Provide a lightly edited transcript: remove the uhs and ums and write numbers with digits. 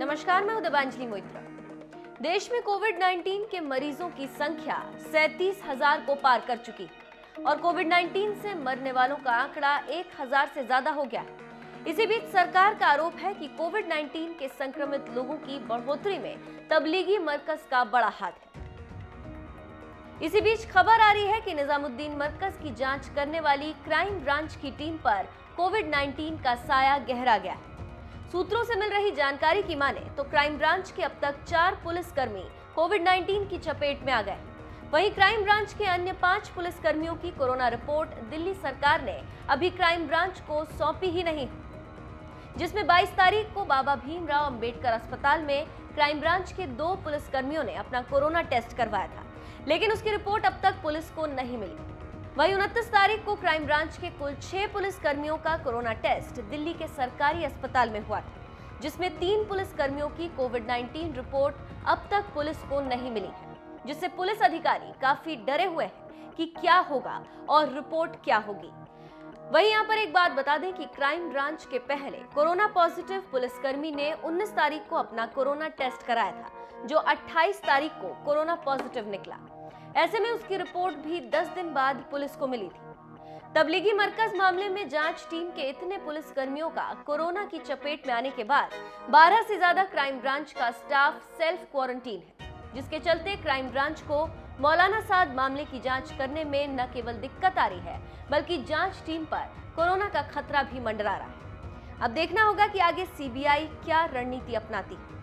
नमस्कार, मैं हूं देवांजलि मोइत्रा। देश में कोविड-19 के मरीजों की संख्या 37,000 को पार कर चुकी और कोविड-19 से मरने वालों का आंकड़ा 1,000 से ज्यादा हो गया। इसी बीच सरकार का आरोप है कि कोविड-19 के संक्रमित लोगों की बढ़ोतरी में तबलीगी मरकज का बड़ा हाथ है। इसी बीच खबर आ रही है कि निजामुद्दीन मरकज की जांच करने वाली क्राइम ब्रांच की टीम पर कोविड-19 का साया गहरा गया है। सूत्रों से मिल रही जानकारी की माने तो क्राइम ब्रांच के अब तक 4 पुलिसकर्मी कोविड-19 की चपेट में आ गए। वहीं क्राइम ब्रांच के अन्य 5 पुलिसकर्मियों की कोरोना रिपोर्ट दिल्ली सरकार ने अभी क्राइम ब्रांच को सौंपी ही नहीं, जिसमें 22 तारीख को बाबा भीमराव अंबेडकर अस्पताल में क्राइम ब्रांच के 2 पुलिसकर्मियों ने अपना कोरोना टेस्ट करवाया था, लेकिन उसकी रिपोर्ट अब तक पुलिस को नहीं मिली। वहीं 29 तारीख को क्राइम ब्रांच के कुल 6 पुलिसकर्मियों का कोरोना टेस्ट दिल्ली के सरकारी अस्पताल में हुआ था, जिसमें 3 पुलिसकर्मियों की कोविड-19 रिपोर्ट अब तक पुलिस को नहीं मिली है, जिससे पुलिस अधिकारी काफी डरे हुए हैं कि क्या होगा और रिपोर्ट क्या होगी। वहीं यहाँ पर एक बात बता दें कि क्राइम ब्रांच के पहले कोरोना पॉजिटिव पुलिसकर्मी ने 19 तारीख को अपना कोरोना टेस्ट कराया था, जो 28 तारीख को कोरोना पॉजिटिव निकला। ऐसे में उसकी रिपोर्ट भी 10 दिन बाद पुलिस को मिली थी। तबलीगी मरकज मामले में जांच टीम के इतने पुलिसकर्मियों का कोरोना की चपेट में आने के बाद 12 से ज्यादा क्राइम ब्रांच का स्टाफ सेल्फ क्वारंटीन है, जिसके चलते क्राइम ब्रांच को मौलाना साद मामले की जांच करने में न केवल दिक्कत आ रही है, बल्कि जांच टीम पर कोरोना का खतरा भी मंडरा रहा है। अब देखना होगा कि आगे सीबीआई क्या रणनीति अपनाती है।